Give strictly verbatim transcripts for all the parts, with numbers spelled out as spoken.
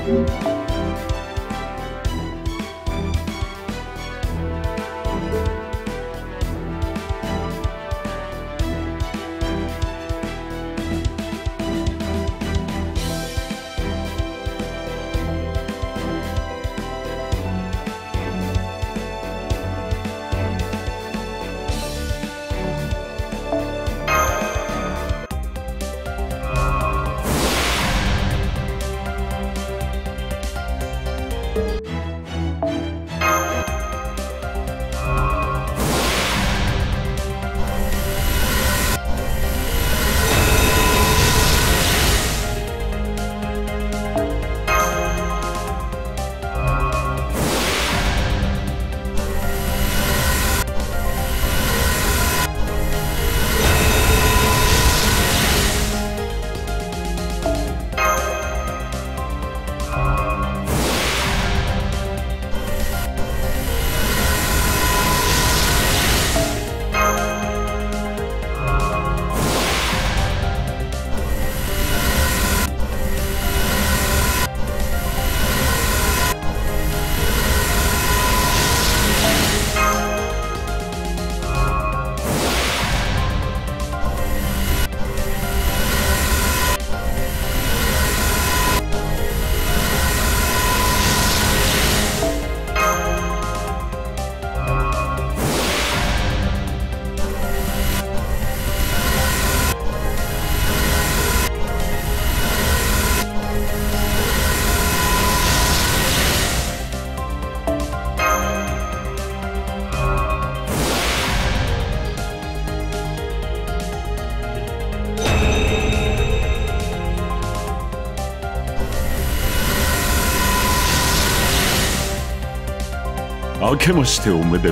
明けましておめでとう。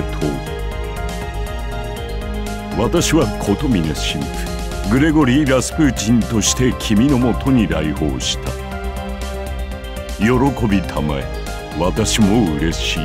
私は琴峰神父グレゴリー・ラスプーチンとして君のもとに来訪した。喜びたまえ、私も嬉しい。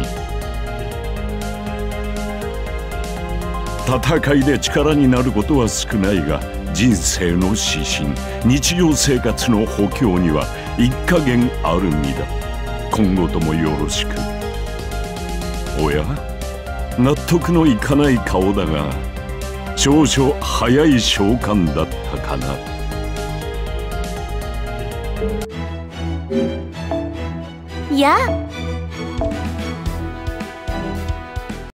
戦いで力になることは少ないが、人生の指針、日常生活の補強には一加減ある身だ。今後ともよろしく。おや、納得のいかない顔だが、少々早い召喚だったかな。 やあ。